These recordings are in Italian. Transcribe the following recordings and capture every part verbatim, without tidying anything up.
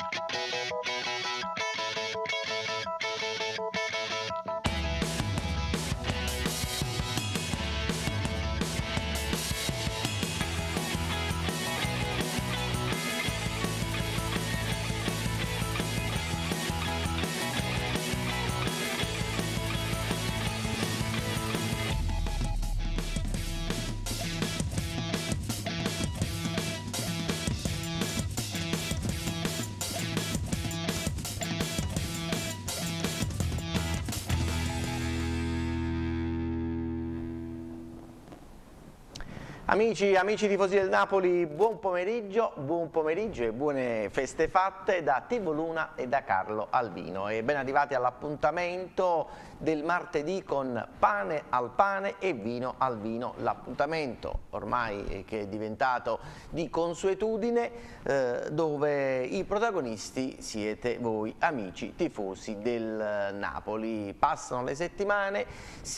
Amici, amici tifosi del Napoli, buon pomeriggio, buon pomeriggio e buone feste fatte da Tivo Luna e da Carlo Alvino. E ben arrivati all'appuntamento del martedì con pane al pane e vino al vino. L'appuntamento ormai che è diventato di consuetudine, eh, dove i protagonisti siete voi, amici tifosi del Napoli. Passano le settimane,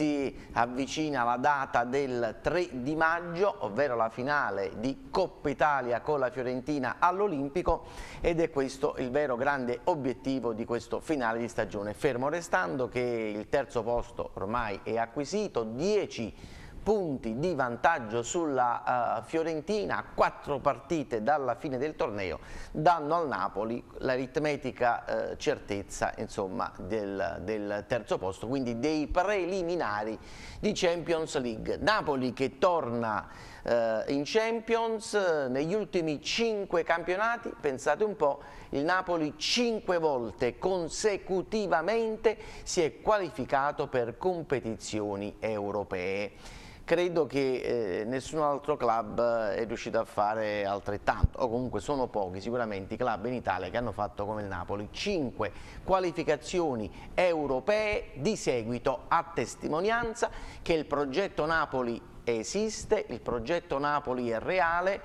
si avvicina la data del tre di maggio, ovvero la finale di Coppa Italia con la Fiorentina all'Olimpico, ed è questo il vero grande obiettivo di questo finale di stagione, fermo restando che il terzo posto ormai è acquisito, dieci punti di vantaggio sulla uh, Fiorentina, quattro partite dalla fine del torneo danno al Napoli l'aritmetica uh, certezza, insomma, del, del terzo posto, quindi dei preliminari di Champions League. Napoli che torna uh, in Champions uh, negli ultimi cinque campionati, pensate un po', il Napoli cinque volte consecutivamente si è qualificato per competizioni europee. Credo che eh, nessun altro club è riuscito a fare altrettanto, o comunque sono pochi sicuramente i club in Italia che hanno fatto come il Napoli, cinque qualificazioni europee di seguito, a testimonianza che il progetto Napoli esiste, il progetto Napoli è reale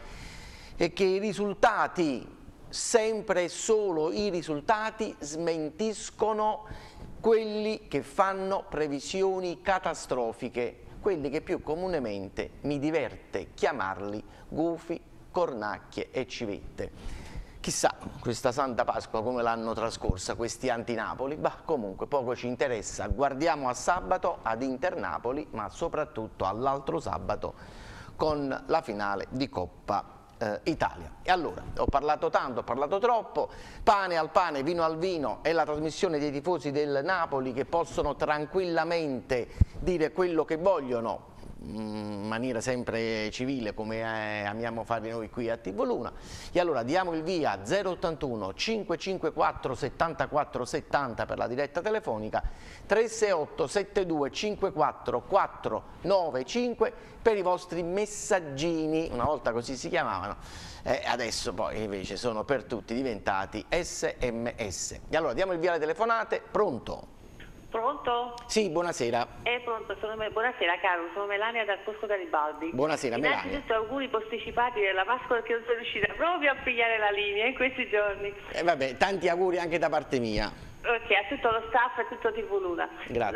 e che i risultati, sempre e solo i risultati, smentiscono quelli che fanno previsioni catastrofiche, quelli che più comunemente mi diverte chiamarli gufi, cornacchie e civette. Chissà questa Santa Pasqua come l'hanno trascorsa questi anti-Napoli, bah, comunque poco ci interessa, guardiamo a sabato ad Inter-Napoli, ma soprattutto all'altro sabato con la finale di Coppa Italia. E allora, ho parlato tanto, ho parlato troppo, pane al pane, vino al vino è la trasmissione dei tifosi del Napoli che possono tranquillamente dire quello che vogliono in maniera sempre civile, come eh, amiamo fare noi qui a Tivo Luna. E allora diamo il via zero ottantuno cinquecentocinquantaquattro settantaquattro settanta per la diretta telefonica, tre sei otto sette due cinque quattro quattro nove cinque per i vostri messaggini, una volta così si chiamavano, eh, adesso poi invece sono per tutti diventati S M S. E allora diamo il via alle telefonate, pronto? Pronto? Sì, buonasera. È pronto, sono me... buonasera Carlo, sono Melania dal Bosco Garibaldi. Buonasera Melania. Innanzitutto auguri posticipati della Pasqua, perché non sono riuscita proprio a pigliare la linea in questi giorni. E eh vabbè, tanti auguri anche da parte mia. Ok, a tutto lo staff e a tutto Tivo Luna. Grazie.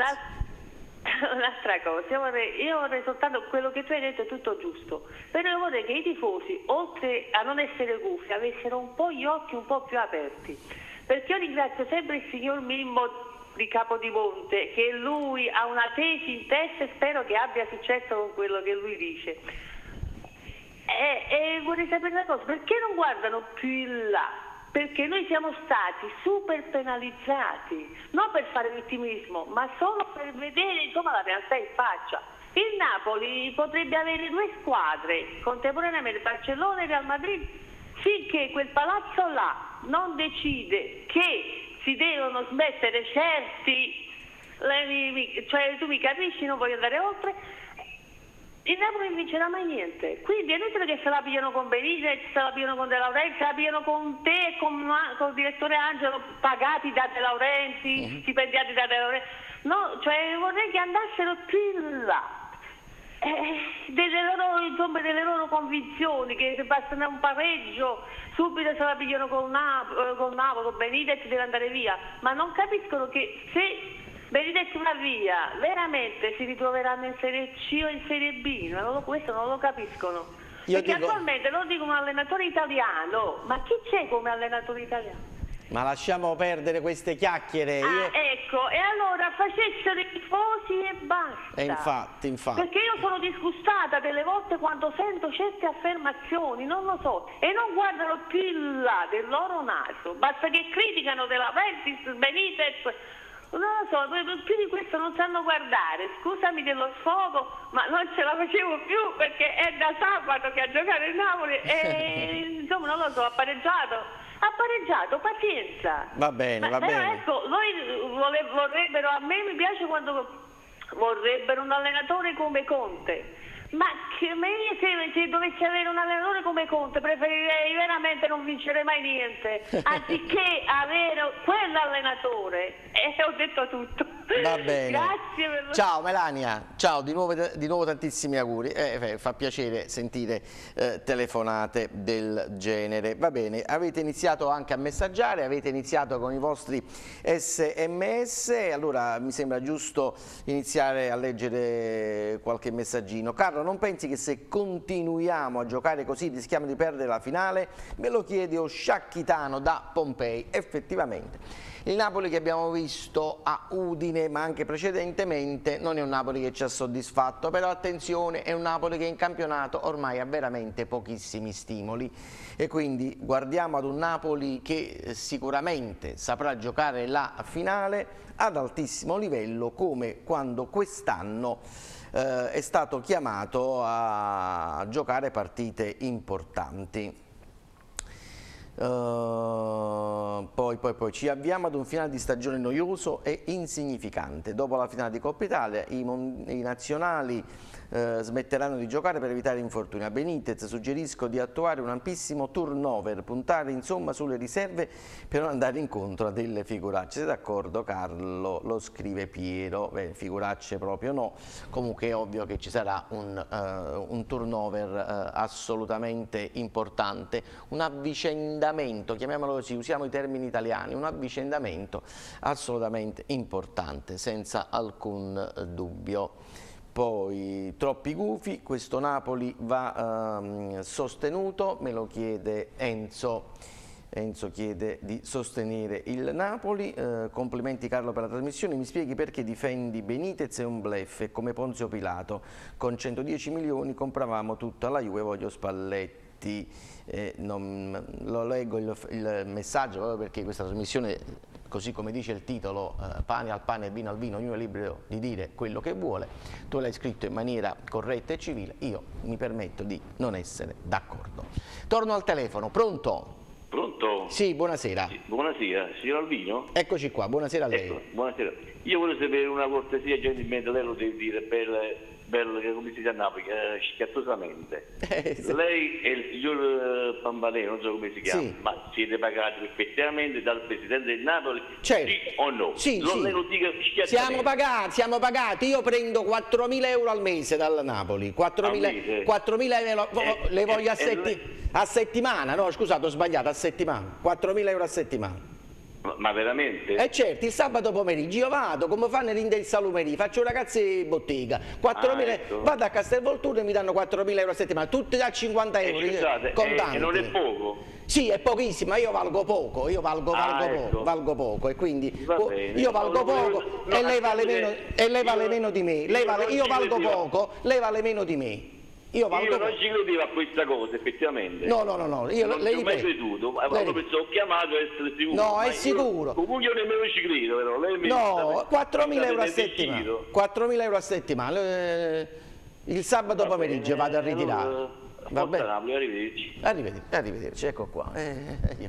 Un'altra cosa, io vorrei, io vorrei soltanto, quello che tu hai detto è tutto giusto, però io vorrei che i tifosi, oltre a non essere gufi, avessero un po' gli occhi un po' più aperti, perché io ringrazio sempre il signor Mimmo di Capodimonte, che lui ha una tesi in testa e spero che abbia successo con quello che lui dice. E, e vorrei sapere una cosa, perché non guardano più in là? Perché noi siamo stati super penalizzati, non per fare vittimismo, ma solo per vedere, insomma, la realtà in faccia. Il Napoli potrebbe avere due squadre contemporaneamente, Barcellona e Real Madrid, finché quel palazzo là non decide che si devono smettere certi, cioè tu mi capisci, non voglio andare oltre, il Napoli non vincerà mai niente. Quindi è inutile che se la pigliano con Benitez, se la pigliano con De Laurenti, se la pigliano con te e con, con il direttore Angelo, pagati da De Laurenti, mm-hmm. stipendiati da De Laurenti. No, cioè vorrei che andassero più in là. Eh, delle, loro, insomma, delle loro convinzioni, che se basta un pareggio subito se la pigliano con Napoli, con Napoli, con Benitez deve andare via, ma non capiscono che se Benitez va via veramente si ritroveranno in Serie C o in Serie B, non lo, questo non lo capiscono. Io perché dico... attualmente lo dico un allenatore italiano, ma chi c'è come allenatore italiano? Ma lasciamo perdere queste chiacchiere. Ah, io... ecco, e allora facessero i tifosi e basta. E infatti, infatti. Perché io sono disgustata delle volte quando sento certe affermazioni, non lo so, e non guardano più in là del loro naso. Basta che criticano della Ventis, Benitez, non lo so, più di questo non sanno guardare. Scusami dello sfogo, ma non ce la facevo più perché è da sabato che a giocare il Napoli e insomma non lo so, ha pareggiato. Ha pareggiato, pazienza. Va bene, va Però bene. ecco, noi vole, vorrebbero, a me mi piace quando vorrebbero un allenatore come Conte. Ma che me se, se dovessi avere un allenatore come Conte preferirei veramente non vincere mai niente, anziché avere quell'allenatore. E ho detto tutto. Va bene. Grazie per... Ciao Melania, ciao, di nuovo, di nuovo tantissimi auguri. Eh, fa piacere sentire eh, telefonate del genere. Va bene, avete iniziato anche a messaggiare, avete iniziato con i vostri sms, allora mi sembra giusto iniziare a leggere qualche messaggino. Carlo, non pensi che se continuiamo a giocare così rischiamo di perdere la finale? Me lo chiede Osciacchitano da Pompei. Effettivamente il Napoli che abbiamo visto a Udine, ma anche precedentemente, non è un Napoli che ci ha soddisfatto, però attenzione, è un Napoli che in campionato ormai ha veramente pochissimi stimoli e quindi guardiamo ad un Napoli che sicuramente saprà giocare la finale ad altissimo livello, come quando quest'anno eh, è stato chiamato a giocare partite importanti. Uh, poi, poi, poi ci avviamo ad un finale di stagione noioso e insignificante. Dopo la finale di Coppa Italia i, i nazionali uh, smetteranno di giocare per evitare infortuni. A Benitez suggerisco di attuare un ampissimo turnover, puntare insomma sulle riserve per non andare incontro a delle figuracce. Sei d'accordo Carlo? Lo scrive Piero. Beh, figuracce proprio no, comunque è ovvio che ci sarà un, uh, un turnover uh, assolutamente importante, un avvicendamento, chiamiamolo così, usiamo i termini italiani, un avvicendamento assolutamente importante, senza alcun dubbio. Poi troppi gufi, questo Napoli va ehm, sostenuto, me lo chiede Enzo. Enzo chiede di sostenere il Napoli. Eh, complimenti Carlo per la trasmissione, mi spieghi perché difendi Benitez è un bluff e come Ponzio Pilato con centodieci milioni compravamo tutta la Juve, voglio Spalletti. Eh, non, lo leggo il, il messaggio proprio perché questa trasmissione, così come dice il titolo, eh, pane al pane e vino al vino, ognuno è libero di dire quello che vuole. Tu l'hai scritto in maniera corretta e civile, io mi permetto di non essere d'accordo. Torno al telefono, pronto? Pronto? Sì, buonasera. Sì, buonasera, signor Albino? Eccoci qua, buonasera a lei. Ecco, buonasera. Io volevo sapere una cortesia, gentilmente, lei lo deve dire, per... bello che come si chiama a Napoli, eh, schiattosamente. Eh, sì. Lei e il signor Pampanero, non so come si chiama, sì, ma siete pagati effettivamente dal Presidente del Napoli, certo, sì o no? Sì, non sì. Lei lo dica schiattosamente. Siamo pagati, siamo pagati, io prendo quattromila euro al mese dal Napoli, quattromila euro, eh, le voglio eh, a, setti eh, a settimana, no scusate ho sbagliato, a settimana, quattromila euro a settimana. Ma veramente? Eh certo, il sabato pomeriggio io vado, come fanno in salumeria, faccio ragazzi bottega, quattromila, ah, ecco. Vado a Castelvolturno e mi danno quattromila euro a settimana, tutti da cinquanta euro, eh, scusate, contanti. E non è poco? Sì, è pochissimo, ma io valgo poco, io valgo, ah, valgo, ecco. poco, valgo poco e quindi bene, io valgo poco no, e lei vale meno, e lei vale io, meno di me, lei vale, io valgo poco, lei vale meno di me. Io, io non ci credevo a questa cosa, effettivamente. No, no, no, no. Io non le ci ho mai creduto. Lei... Ho chiamato a essere sicuro. No, è sicuro. Comunque io nemmeno ci credo, però. Lei mi no, quattromila euro a settimana. quattromila euro a settimana. Il sabato Va pomeriggio bene, vado a ritirare. Allora, Va bene? Arrivederci. Arrivederci, arrivederci, ecco qua. Eh, io,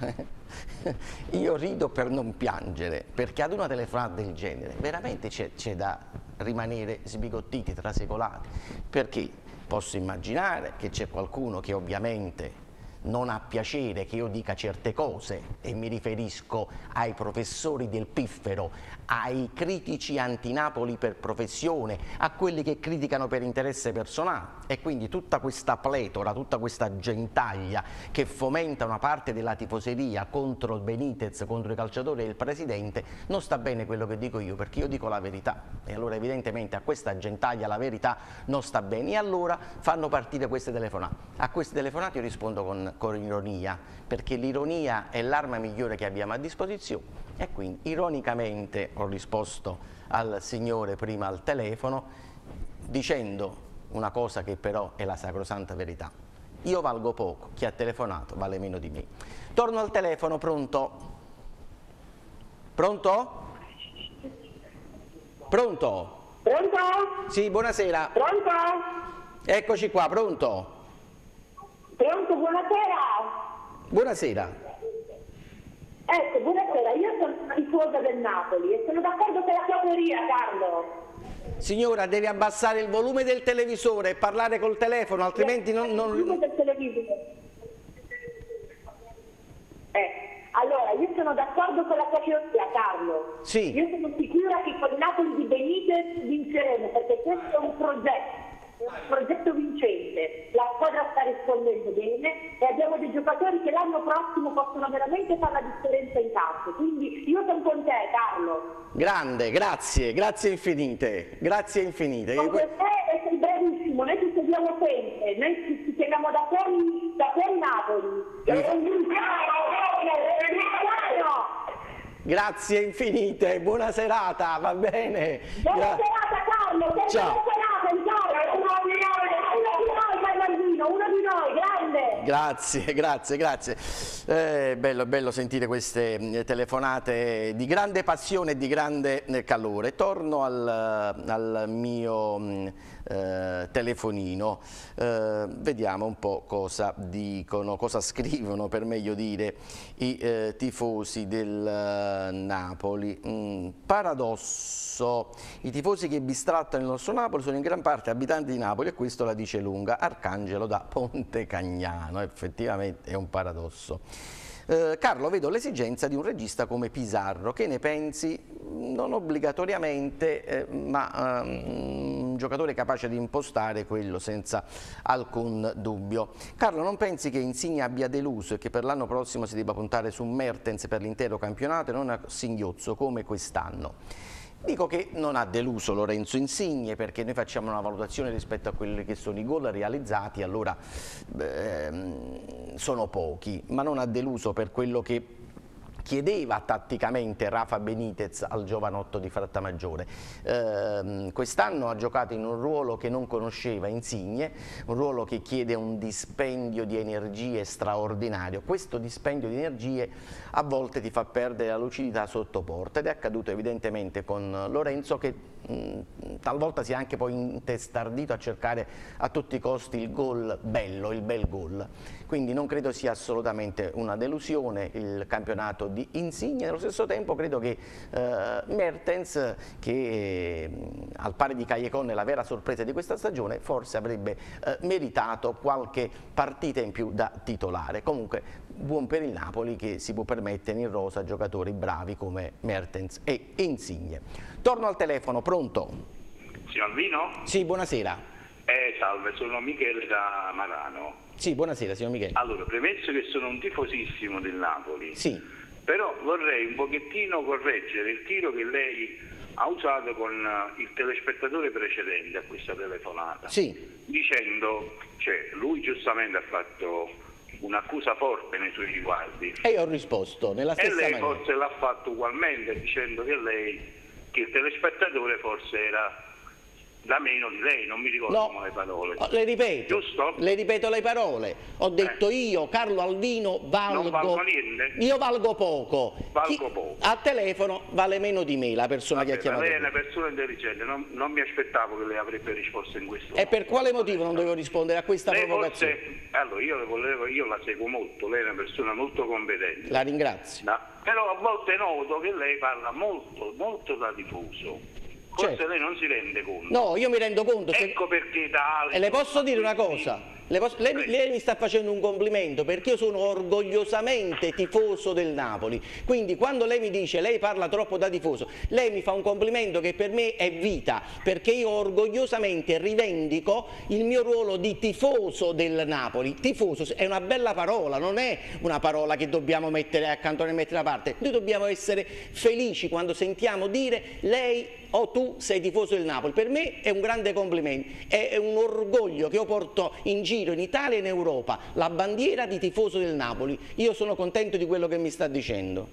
io rido per non piangere, perché ad una telefonata del genere veramente c'è da rimanere sbigottiti, trasecolati. Perché? Posso immaginare che c'è qualcuno che ovviamente non ha piacere che io dica certe cose e mi riferisco ai professori del piffero, ai critici anti-Napoli per professione, a quelli che criticano per interesse personale e quindi tutta questa pletora, tutta questa gentaglia che fomenta una parte della tifoseria contro il Benitez, contro i calciatori e il presidente, non sta bene quello che dico io perché io dico la verità e allora evidentemente a questa gentaglia la verità non sta bene e allora fanno partire queste telefonate. A queste telefonate io rispondo con con, con ironia, perché l'ironia è l'arma migliore che abbiamo a disposizione, e quindi ironicamente ho risposto al signore prima al telefono dicendo una cosa che però è la sacrosanta verità. Io valgo poco, chi ha telefonato vale meno di me. Torno al telefono, pronto? Pronto? Pronto? Pronto? Sì, buonasera. Pronto? Eccoci qua, pronto? Pronto, buonasera. Buonasera. Ecco, buonasera, io sono una tifosa del Napoli e sono d'accordo con la tua teoria, Carlo. Signora, devi abbassare il volume del televisore e parlare col telefono, altrimenti non... non... Il volume del televisore. Eh, allora, io sono d'accordo con la tua teoria, Carlo. Sì. Io sono sicura che con il Napoli di Benitez vinceremo, perché questo è un progetto. Un progetto vincente, la squadra sta rispondendo bene e abbiamo dei giocatori che l'anno prossimo possono veramente fare la differenza in campo, quindi io sono con te, Carlo. Grande, grazie, grazie infinite, grazie infinite. Con te e sei bravissimo, noi ti seguiamo sempre, noi ci, ci chiamiamo da fuori, da fuori Napoli. Grazie infinite, buona serata, va bene. Buona Gra serata, Carlo, ciao. Buona serata, Carlo. Uno di noi, Carlo Albino, uno di noi, grande. Grazie, grazie, grazie. È eh, bello, bello sentire queste telefonate di grande passione e di grande calore. Torno al, al mio eh, telefonino, eh, vediamo un po' cosa dicono, cosa scrivono, per meglio dire, i eh, tifosi del eh, Napoli. Mm, paradosso, i tifosi che bistrattano il nostro Napoli sono in gran parte abitanti di Napoli, e questo la dice lunga. Arcangelo da Ponte Cagnano, effettivamente è un paradosso. Eh, Carlo, vedo l'esigenza di un regista come Pizarro. Che ne pensi? Non obbligatoriamente, eh, ma um, un giocatore capace di impostare quello senza alcun dubbio. Carlo, non pensi che Insigne abbia deluso e che per l'anno prossimo si debba puntare su Mertens per l'intero campionato e non a Singhiozzo come quest'anno? Dico che non ha deluso Lorenzo Insigne, perché noi facciamo una valutazione rispetto a quelli che sono i gol realizzati, allora ehm, sono pochi, ma non ha deluso per quello che chiedeva tatticamente Rafa Benitez al giovanotto di Frattamaggiore. Eh, quest'anno ha giocato in un ruolo che non conosceva Insigne, un ruolo che chiede un dispendio di energie straordinario. Questo dispendio di energie a volte ti fa perdere la lucidità sotto porta, ed è accaduto evidentemente con Lorenzo, che mh, talvolta si è anche poi intestardito a cercare a tutti i costi il gol bello, il bel gol. Quindi non credo sia assolutamente una delusione il campionato di Insigne. Nello stesso tempo credo che eh, Mertens, che eh, al pari di Callecon è la vera sorpresa di questa stagione, forse avrebbe eh, meritato qualche partita in più da titolare. Comunque buon per il Napoli, che si può permettere in rosa giocatori bravi come Mertens e Insigne. Torno al telefono, pronto? Signor Albino? Sì, buonasera. Eh, salve, sono Michele da Marano. Sì, buonasera signor Michele. Allora, premesso che sono un tifosissimo del Napoli, sì, però vorrei un pochettino correggere il tiro che lei ha usato con il telespettatore precedente a questa telefonata, sì, dicendo, cioè, lui giustamente ha fatto un'accusa forte nei suoi riguardi. E io ho risposto nella stessa maniera. E lei maniera. forse l'ha fatto ugualmente, dicendo che lei, che il telespettatore forse era da meno di lei, non mi ricordo no, le parole. Le ripeto, giusto? Le ripeto le parole. Ho detto eh. io, Carlo Albino, valgo. Non valgo niente? Io valgo poco. Valgo Chi, poco. A telefono vale meno di me la persona Vabbè, che ha chiamato. Lei è una persona intelligente, non, non mi aspettavo che lei avrebbe risposto in questo modo. E per quale motivo non dovevo rispondere a questa lei provocazione? Forse, allora, io, le volevo, io la seguo molto, lei è una persona molto competente. La ringrazio. No, però a volte noto che lei parla molto, molto da diffuso. Forse certo. Lei non si rende conto. No, io mi rendo conto. Ecco se... perché da E le posso dire una cosa? Le posso... lei, lei mi sta facendo un complimento, perché io sono orgogliosamente tifoso del Napoli. Quindi quando lei mi dice lei parla troppo da tifoso, lei mi fa un complimento che per me è vita, perché io orgogliosamente rivendico il mio ruolo di tifoso del Napoli. Tifoso è una bella parola, non è una parola che dobbiamo mettere accanto e mettere da parte. Noi dobbiamo essere felici quando sentiamo dire lei o tu sei tifoso del Napoli. Per me è un grande complimento, è un orgoglio che io porto in giro in Italia e in Europa, la bandiera di tifoso del Napoli. Io sono contento di quello che mi sta dicendo.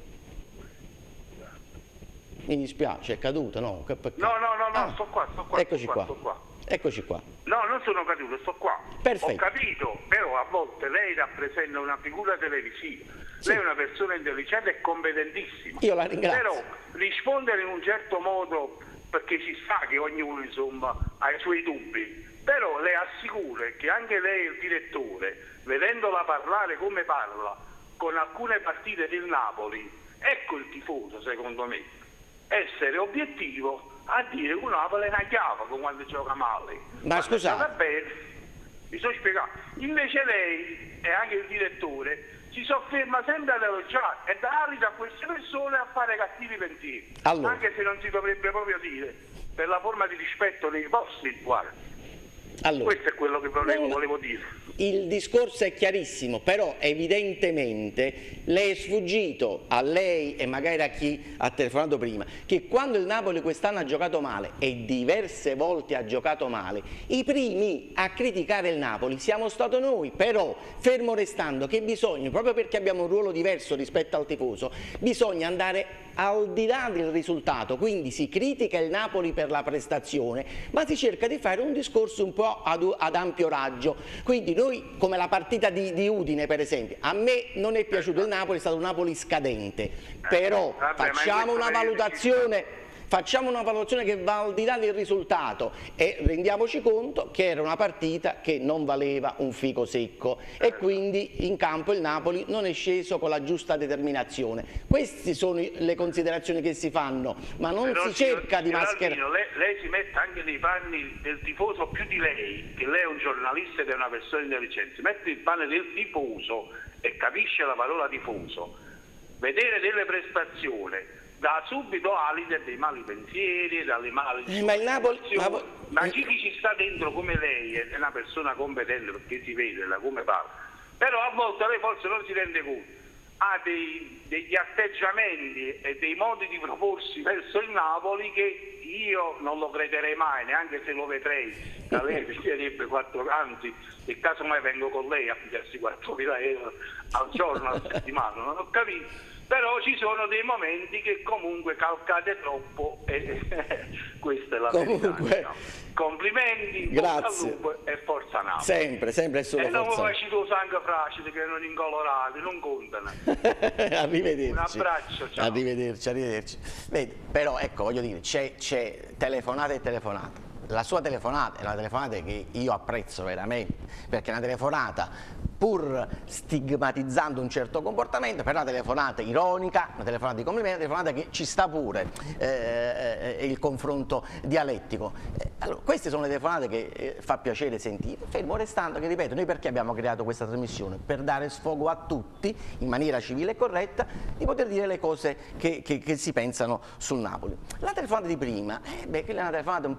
Mi dispiace, è caduto, no? Che peccato. No, no, no, no, ah. sto qua, sto qua, Eccoci sto qua, qua, sto qua. Eccoci qua. No, non sono caduto, sto qua. Perfetto. Ho capito, però a volte lei rappresenta una figura televisiva. Sì. Lei è una persona intelligente e competentissima. Io la ringrazio. Però rispondere in un certo modo, perché si sa che ognuno insomma ha i suoi dubbi, però le assicuro che anche lei, il direttore, vedendola parlare come parla con alcune partite del Napoli, ecco il tifoso secondo me, essere obiettivo a dire che un Napoli è una chiava quando gioca male. Ma scusate, va bene, mi sto spiegando. Invece lei e anche il direttore si sofferma sempre ad elogiare e dà alito a queste persone a fare cattivi pensieri, allora, anche se non si dovrebbe proprio dire, per la forma di rispetto nei vostri riguardi. allora, Questo è quello che volevo, non, volevo dire. Il discorso è chiarissimo, però evidentemente le è sfuggito a lei e magari a chi ha telefonato prima che quando il Napoli quest'anno ha giocato male e diverse volte ha giocato male, i primi a criticare il Napoli siamo stati noi. Però fermo restando che bisogna, proprio perché abbiamo un ruolo diverso rispetto al tifoso, bisogna andare al di là del risultato, quindi si critica il Napoli per la prestazione, ma si cerca di fare un discorso un po' ad, ad ampio raggio. Quindi noi, come la partita di, di Udine per esempio, a me non è piaciuto il Napoli, è stato un Napoli scadente, però Vabbè, facciamo una valutazione Facciamo una valutazione che va al di là del risultato e rendiamoci conto che era una partita che non valeva un fico secco e quindi in campo il Napoli non è sceso con la giusta determinazione. Queste sono le considerazioni che si fanno, ma non Però, si cerca di mascherare. Lei, lei si mette anche nei panni del tifoso più di lei, che lei è un giornalista ed è una persona intelligente, si mette il panno del tifoso e capisce la parola tifoso. Vedere delle prestazioni da subito alito dei mali pensieri, dalle mali eh, ma il Napoli, ma... ma chi ci sta dentro come lei è una persona competente perché si vede da come parla, però a volte lei forse non si rende conto, ha dei, degli atteggiamenti e dei modi di proporsi verso il Napoli che io non lo crederei mai, neanche se lo vedrei da lei mi direbbe quattro, anzi nel caso mai vengo con lei a pigliarsi quattromila euro al giorno, alla settimana, non ho capito. Però ci sono dei momenti che comunque calcate troppo e questa è la comunque, verità. Complimenti, grazie. E forza Napoli. Sempre, sempre è solo e forza. E non mi faccio sangue fracido che non incolorati, non contano. Arrivederci. Un abbraccio, ciao. Arrivederci, arrivederci. Vedi, però ecco, voglio dire, c'è telefonata e telefonata. La sua telefonata è una telefonata che io apprezzo veramente, perché è una telefonata pur stigmatizzando un certo comportamento, per una telefonata ironica, una telefonata di complimento, una telefonata che ci sta pure eh, eh, il confronto dialettico. Eh, allora, queste sono le telefonate che eh, fa piacere sentire, fermo restando che, ripeto, noi perché abbiamo creato questa trasmissione? Per dare sfogo a tutti, in maniera civile e corretta, di poter dire le cose che, che, che si pensano sul Napoli. La telefonata di prima, eh, beh, quella è una telefonata un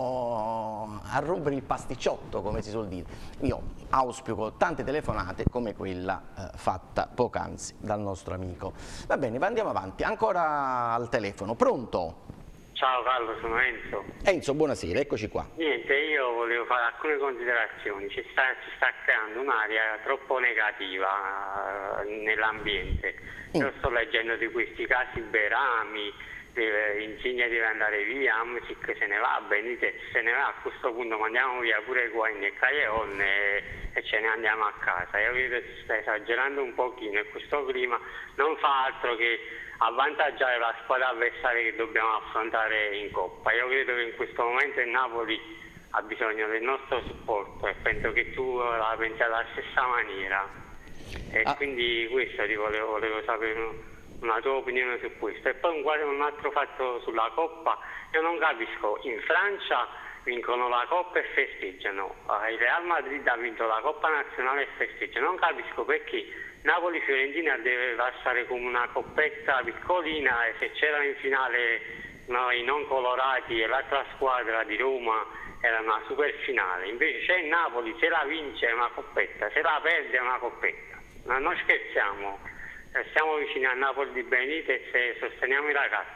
po' a rompere il pasticciotto, come si suol dire. Io auspico tante telefonate come quella eh, fatta poc'anzi dal nostro amico. Va bene, andiamo avanti. Ancora al telefono. Pronto? Ciao Carlo, sono Enzo. Enzo, buonasera, eccoci qua. Niente, io volevo fare alcune considerazioni. Ci sta, ci sta creando un'area troppo negativa uh, nell'ambiente. Mm. Io sto leggendo di questi casi Berami, deve, Insigne deve andare via, Amsic se ne va, Benitez se ne va, a questo punto mandiamo via pure Guain e Callejon e, e ce ne andiamo a casa. Io credo che si sta esagerando un pochino e questo clima non fa altro che avvantaggiare la squadra avversaria che dobbiamo affrontare in Coppa. Io credo che in questo momento il Napoli ha bisogno del nostro supporto e penso che tu la pensi alla stessa maniera e ah. quindi questo ti volevo, volevo sapere una tua opinione su questo. E poi un, un altro fatto sulla Coppa, io non capisco, in Francia vincono la Coppa e festeggiano, il Real Madrid ha vinto la Coppa nazionale e festeggia, non capisco perché Napoli-Fiorentina deve passare come una coppetta piccolina e se c'erano in finale no, i non colorati e l'altra squadra di Roma era una super finale, invece c'è il Napoli, se la vince è una coppetta, se la perde è una coppetta, ma non scherziamo, siamo vicini a Napoli di Benitez e sosteniamo i ragazzi.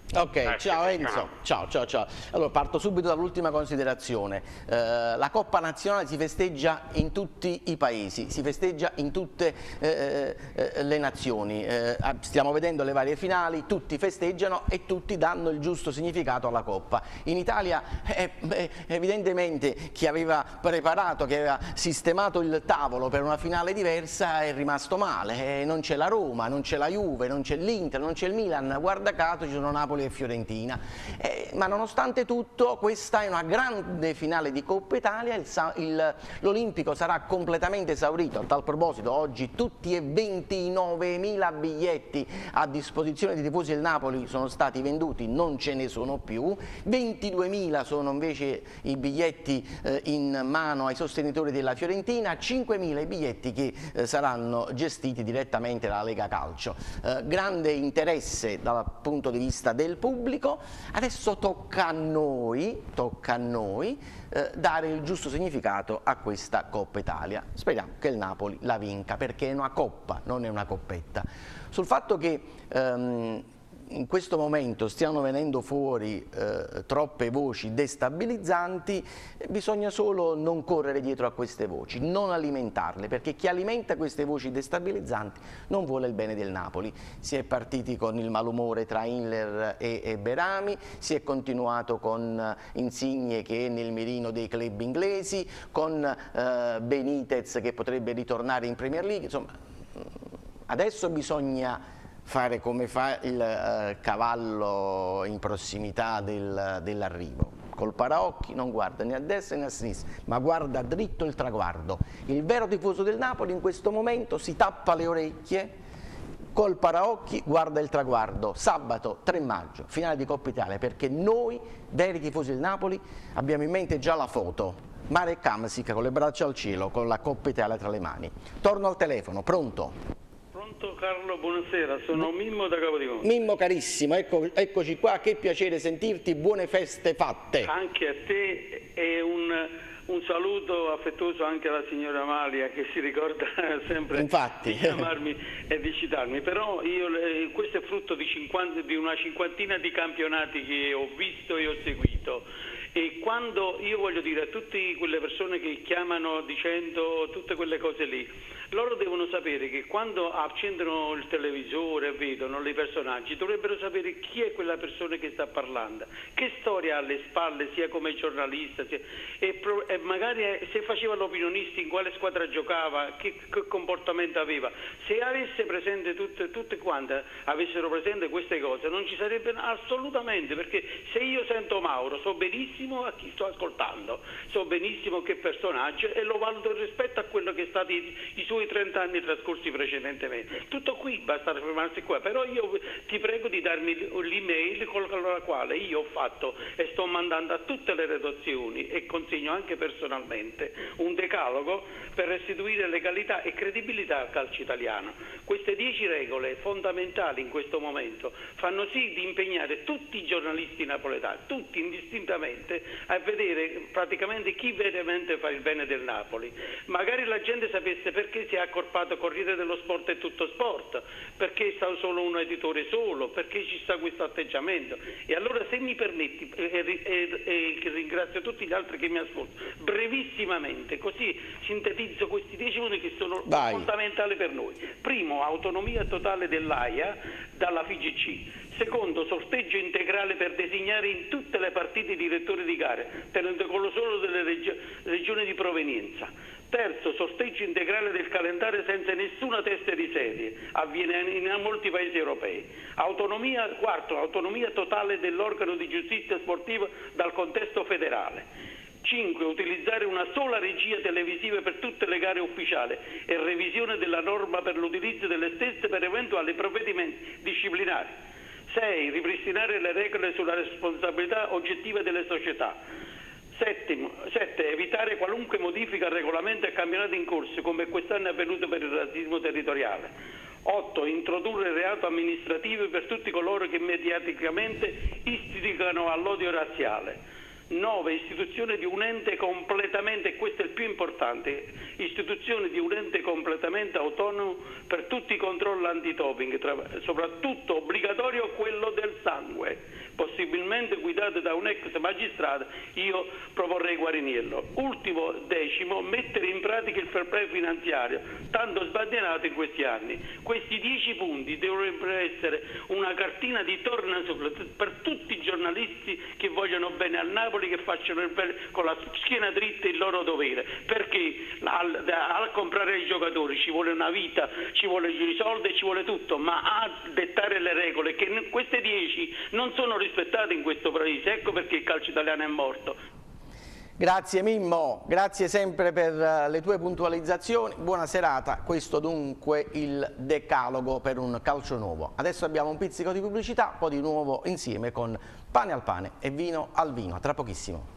Ok, Grazie, ciao Enzo, ciao, ciao, ciao. Allora parto subito dall'ultima considerazione. Eh, la Coppa Nazionale si festeggia in tutti i paesi, si festeggia in tutte eh, eh, le nazioni. Eh, stiamo vedendo le varie finali, tutti festeggiano e tutti danno il giusto significato alla Coppa. In Italia eh, eh, evidentemente chi aveva preparato, chi aveva sistemato il tavolo per una finale diversa è rimasto male. Eh, non c'è la Roma, non c'è la Juve, non c'è l'Inter, non c'è il Milan, guarda caso ci sono Napoli e Fiorentina, eh, ma nonostante tutto questa è una grande finale di Coppa Italia, l'Olimpico sarà completamente esaurito. A tal proposito oggi tutti e ventinovemila biglietti a disposizione dei tifosi del Napoli sono stati venduti, non ce ne sono più, ventiduemila sono invece i biglietti eh, in mano ai sostenitori della Fiorentina, cinquemila i biglietti che eh, saranno gestiti direttamente dalla Lega Calcio. Eh, grande interesse dal punto di vista del pubblico. Adesso tocca a noi, tocca a noi eh, dare il giusto significato a questa Coppa Italia. Speriamo che il Napoli la vinca, perché è una coppa, non è una coppetta. Sul fatto che ehm, in questo momento stiano venendo fuori eh, troppe voci destabilizzanti, bisogna solo non correre dietro a queste voci, non alimentarle, perché chi alimenta queste voci destabilizzanti non vuole il bene del Napoli. Si è partiti con il malumore tra Inler e, e Berami, si è continuato con Insigne che è nel mirino dei club inglesi, con eh, Benitez che potrebbe ritornare in Premier League. Insomma, adesso bisogna fare come fa il eh, cavallo in prossimità del, dell'arrivo. Col paraocchi non guarda né a destra né a sinistra, ma guarda dritto il traguardo. Il vero tifoso del Napoli in questo momento si tappa le orecchie, col paraocchi guarda il traguardo. Sabato tre maggio, finale di Coppa Italia, perché noi, veri tifosi del Napoli, abbiamo in mente già la foto. Marek Hamsik con le braccia al cielo, con la Coppa Italia tra le mani. Torno al telefono, pronto? Carlo, buonasera, sono Mimmo da Capodimonte. Mimmo carissimo, ecco, eccoci qua, che piacere sentirti, buone feste fatte. Anche a te e un, un saluto affettuoso anche alla signora Amalia che si ricorda sempre Infatti. di chiamarmi e di citarmi, però io, questo è frutto di, cinquanta, di una cinquantina di campionati che ho visto e ho seguito. E quando io voglio dire a tutte quelle persone che chiamano dicendo tutte quelle cose lì, loro devono sapere che quando accendono il televisore e vedono i personaggi dovrebbero sapere chi è quella persona che sta parlando, che storia ha alle spalle sia come giornalista sia, e, pro, e magari se faceva l'opinionista in quale squadra giocava, che, che comportamento aveva. Se avesse presente tutte, tutte quante avessero presente queste cose non ci sarebbe assolutamente, perché se io sento Mauro so benissimo a chi sto ascoltando, so benissimo che personaggio e lo valuto rispetto a quello che è stati i, i suoi trenta anni trascorsi precedentemente. Tutto qui, basta fermarsi qua, però io ti prego di darmi l'email con la quale io ho fatto e sto mandando a tutte le redazioni e consegno anche personalmente un decalogo per restituire legalità e credibilità al calcio italiano. Queste dieci regole fondamentali in questo momento fanno sì di impegnare tutti i giornalisti napoletani, tutti indistintamente, a vedere praticamente chi veramente fa il bene del Napoli. Magari la gente sapesse perché si è accorpato Corriere dello Sport e Tutto Sport, perché sta solo un editore solo, perché ci sta questo atteggiamento. E allora se mi permetti, e, e, e ringrazio tutti gli altri che mi ascoltano, brevissimamente, così sintetizzo questi dieci minuti che sono Vai. fondamentali per noi. Primo, autonomia totale dell'A I A dalla F I G C. Secondo, sorteggio integrale per designare in tutte le partite i direttori di gare, tenendo conto solo delle regio regioni di provenienza. Terzo, sorteggio integrale del calendario senza nessuna testa di serie, avviene in molti paesi europei. Autonomia, quarto, autonomia totale dell'organo di giustizia sportiva dal contesto federale. cinque. Utilizzare una sola regia televisiva per tutte le gare ufficiali e revisione della norma per l'utilizzo delle stesse per eventuali provvedimenti disciplinari. sei. Ripristinare le regole sulla responsabilità oggettiva delle società. Settimo, sette. Evitare qualunque modifica al regolamento e campionato in corso, come quest'anno è avvenuto per il razzismo territoriale. otto. Introdurre reato amministrativo per tutti coloro che mediaticamente istigano all'odio razziale. nove. Istituzione di un ente completamente, e questo è il più importante, istituzione di un ente completamente autonomo per tutti i controlli antidoping, soprattutto obbligatorio quello del sangue, possibilmente guidato da un ex magistrato, io proporrei Guariniello. Ultimo, decimo, mettere in pratica il fair play finanziario, tanto sbanderato in questi anni. Questi dieci punti dovrebbero essere una cartina di tornasole per tutti i giornalisti che vogliono bene al Napoli, che facciano il bene con la schiena dritta il loro dovere, perché al, al comprare i giocatori ci vuole una vita, ci vuole i soldi, ci vuole tutto, ma a dettare le regole, che queste dieci non sono rispettate in questo paese, ecco perché il calcio italiano è morto. Grazie Mimmo, grazie sempre per le tue puntualizzazioni, buona serata. Questo dunque il decalogo per un calcio nuovo. Adesso abbiamo un pizzico di pubblicità, poi di nuovo insieme con Pane al pane e Vino al vino. A tra pochissimo.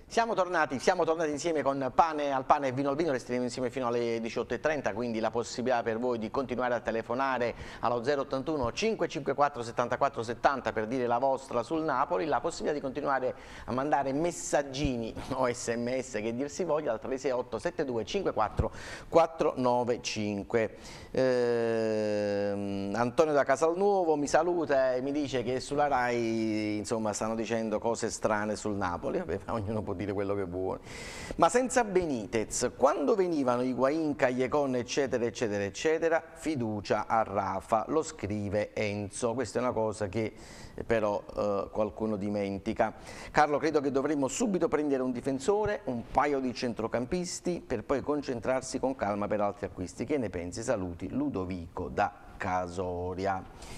Siamo tornati, siamo tornati insieme con pane al pane e vino al vino, resteremo insieme fino alle diciotto e trenta, quindi la possibilità per voi di continuare a telefonare allo zero ottantuno cinquecentocinquantaquattro settantaquattro settanta per dire la vostra sul Napoli, la possibilità di continuare a mandare messaggini o sms che dir si voglia al tre sei otto sette due cinque quattro quattro nove cinque. Eh, Antonio da Casalnuovo mi saluta e mi dice che sulla Rai insomma stanno dicendo cose strane sul Napoli. Vabbè, ognuno può dire quello che vuole, ma senza Benitez, quando venivano Higuain, Callecon eccetera eccetera eccetera, fiducia a Rafa, lo scrive Enzo. Questa è una cosa che però eh, qualcuno dimentica. Carlo, credo che dovremmo subito prendere un difensore, un paio di centrocampisti per poi concentrarsi con calma per altri acquisti. Che ne pensi? Saluti, Ludovico da Casoria.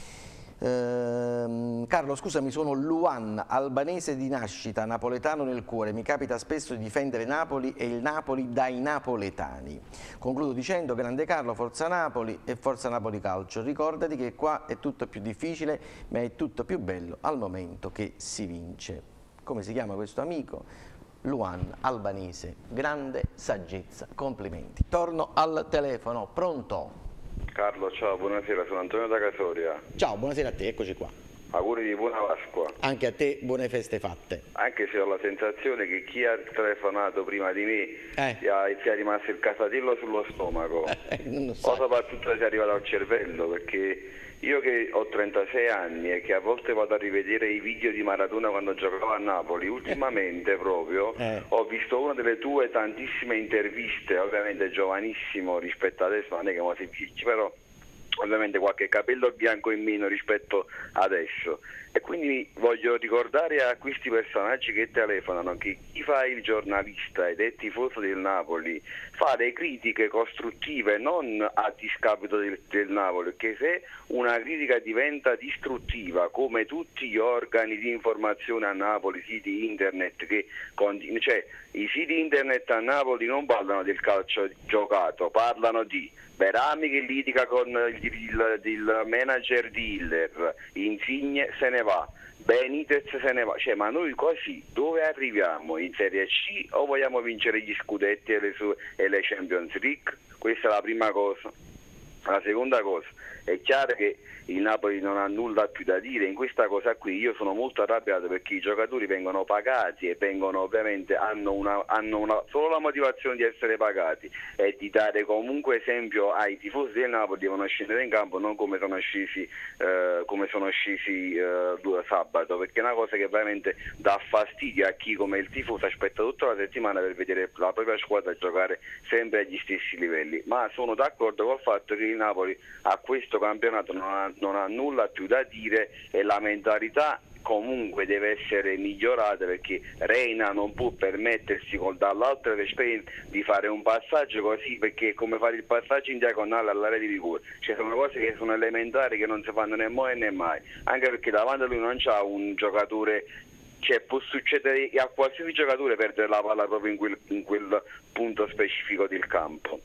Ehm, Carlo, scusami, sono Luan, albanese di nascita, napoletano nel cuore, mi capita spesso di difendere Napoli e il Napoli dai napoletani. Concludo dicendo: grande Carlo, forza Napoli e forza Napoli Calcio, ricordati che qua è tutto più difficile ma è tutto più bello al momento che si vince. Come si chiama questo amico? Luan, albanese, grande saggezza, complimenti. Torno al telefono, pronto? Carlo, ciao, buonasera, sono Antonio da Casoria. Ciao, buonasera a te, eccoci qua. Auguri di buona Pasqua. Anche a te, buone feste fatte. Anche se ho la sensazione che chi ha telefonato prima di me eh. sia, sia rimasto il casatiello sullo stomaco, eh, non lo so. O soprattutto sia arrivato al cervello, perché io che ho trentasei anni e che a volte vado a rivedere i video di Maradona quando giocava a Napoli, ultimamente proprio eh. ho visto una delle tue tantissime interviste, ovviamente giovanissimo rispetto adesso, non è che mo si dice, però ovviamente qualche capello bianco in meno rispetto adesso, e quindi voglio ricordare a questi personaggi che telefonano che chi fa il giornalista ed è tifoso del Napoli fa le critiche costruttive non a discapito del, del Napoli, che se una critica diventa distruttiva, come tutti gli organi di informazione a Napoli, siti internet, che cioè i siti internet a Napoli non parlano del calcio giocato, parlano di Berami che litiga con il, il, il manager di Hiller, Insigne se ne va, Benitez se ne va, cioè, ma noi così dove arriviamo? In Serie C o vogliamo vincere gli scudetti e le, e le Champions League? Questa è la prima cosa. La seconda cosa, è chiaro che il Napoli non ha nulla più da dire in questa cosa qui. Io sono molto arrabbiato perché i giocatori vengono pagati e vengono ovviamente hanno una, hanno una solo la motivazione di essere pagati e di dare comunque esempio ai tifosi del Napoli, devono scendere in campo non come sono scesi eh, come sono scesi eh, sabato, perché è una cosa che veramente dà fastidio a chi come il tifoso aspetta tutta la settimana per vedere la propria squadra giocare sempre agli stessi livelli. Ma sono d'accordo col fatto che il Napoli a questo campionato non ha, non ha nulla più da dire e la mentalità comunque deve essere migliorata, perché Reina non può permettersi con dall'altra esperienza di fare un passaggio così, perché è come fare il passaggio in diagonale all'area di rigore, cioè sono cose che sono elementari che non si fanno né mo' né mai, anche perché davanti a lui non c'ha un giocatore, cioè può succedere a qualsiasi giocatore perdere la palla proprio in quel, in quel punto specifico del campo.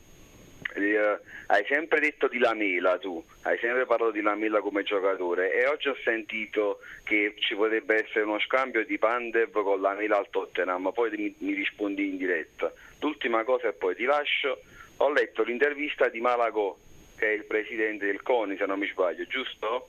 Eh, hai sempre detto di Lamela, tu hai sempre parlato di Lamela come giocatore, e oggi ho sentito che ci potrebbe essere uno scambio di Pandev con Lamela al Tottenham, poi mi, mi rispondi in diretta. L'ultima cosa e poi ti lascio: ho letto l'intervista di Malagò, che è il presidente del CONI se non mi sbaglio, giusto?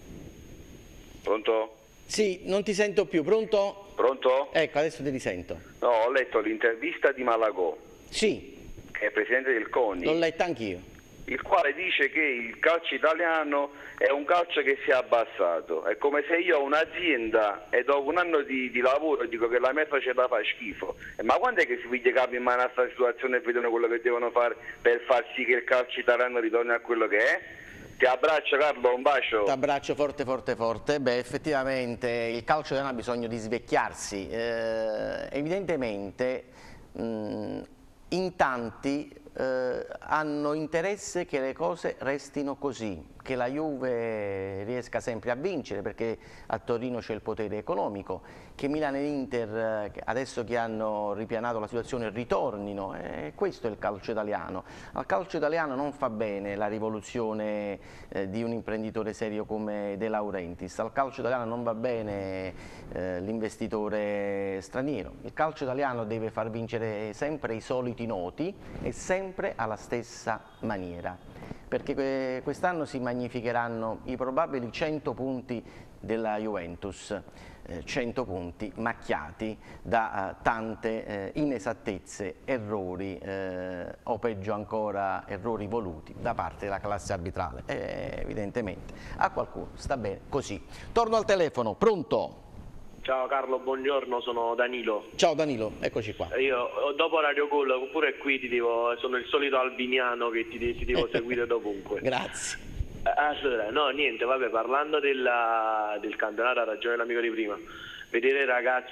Pronto? Sì, non ti sento più, pronto? Pronto? Ecco, adesso ti risento. No, ho letto l'intervista di Malagò. Sì. Che è presidente del CONI. L'ho letta anch'io. Il quale dice che il calcio italiano è un calcio che si è abbassato. È come se io ho un'azienda e dopo un anno di, di lavoro dico che la mia società fa schifo. E ma quando è che si piglia capo in mano a questa situazione e vedono quello che devono fare per far sì che il calcio italiano ritorni a quello che è? Ti abbraccio Carlo, un bacio. Ti abbraccio forte forte forte. Beh, effettivamente il calcio italiano ha bisogno di svecchiarsi. Eh, evidentemente mh, in tanti eh, hanno interesse che le cose restino così. che la Juve riesca sempre a vincere, perché a Torino c'è il potere economico, che Milan e Inter, adesso che hanno ripianato la situazione, ritornino, e questo è il calcio italiano. Al calcio italiano non fa bene la rivoluzione eh, di un imprenditore serio come De Laurentiis, al calcio italiano non va bene eh, l'investitore straniero, il calcio italiano deve far vincere sempre i soliti noti e sempre alla stessa maniera, perché quest'anno si magnificheranno i probabili cento punti della Juventus, eh, cento punti macchiati da eh, tante eh, inesattezze, errori eh, o peggio ancora errori voluti da parte della classe arbitrale. Eh, evidentemente a qualcuno sta bene così. Torno al telefono, pronto? Ciao Carlo, buongiorno, sono Danilo. Ciao Danilo, eccoci qua. Io dopo Radio Gol, pure qui ti devo, sono il solito albiniano che ti, ti devo seguire dovunque. Grazie. Allora, no, niente, vabbè, parlando della, del campionato, ha ragione l'amico di prima. Vedere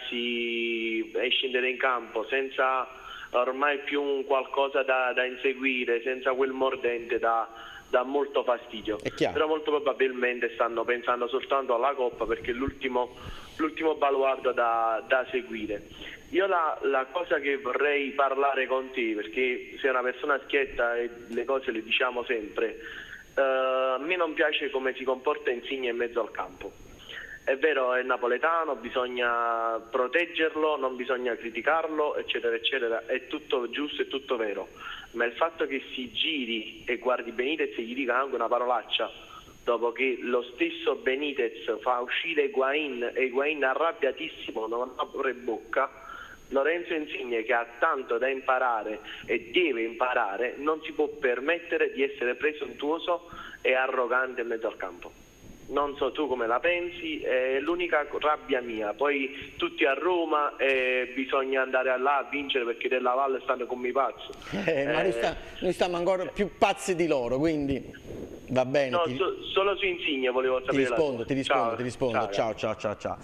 ragazzi scendere in campo senza ormai più un qualcosa da, da inseguire, senza quel mordente da... dà molto fastidio, però molto probabilmente stanno pensando soltanto alla Coppa, perché è l'ultimo l'ultimo baluardo da, da seguire. Io la, la cosa che vorrei parlare con te, perché sei una persona schietta e le cose le diciamo sempre, eh, a me non piace come si comporta Insigne in mezzo al campo. È vero, è napoletano, bisogna proteggerlo, non bisogna criticarlo, eccetera, eccetera, è tutto giusto, è tutto vero, ma il fatto che si giri e guardi Benitez e gli dica anche una parolaccia, dopo che lo stesso Benitez fa uscire Higuaín e Higuaín arrabbiatissimo non apre bocca, Lorenzo Insigne, che ha tanto da imparare e deve imparare, non si può permettere di essere presuntuoso e arrogante in mezzo al campo. Non so tu come la pensi, è l'unica rabbia mia. Poi tutti a Roma e bisogna andare là a vincere perché della Valle stanno come i pazzi. Eh, ma noi, sta, noi stiamo ancora più pazzi di loro, quindi va bene. No, ti... so, solo su Insigne volevo sapere. Ti rispondo, la... ti rispondo, ciao. ti rispondo. Ciao, ciao, ciao, ciao, ciao.